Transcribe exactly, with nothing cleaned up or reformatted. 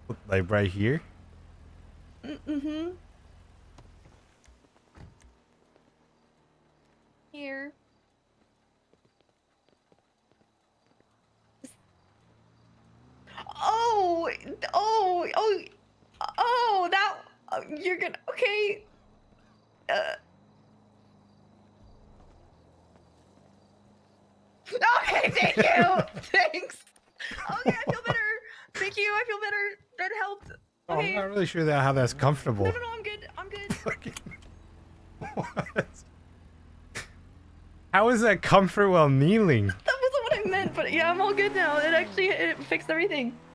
Like right here? Mm-hmm. Here. Oh, oh, oh, oh, that, uh, you're gonna, okay. Uh. Okay, thank you. Thanks. Okay, I feel better. Thank you, I feel better. That helped. Oh, I'm Okay. not really sure that how that's comfortable. No, no, no, I'm good. I'm good. What? How is that comfort while kneeling? That wasn't what I meant, but yeah, I'm all good now. It actually, it fixed everything.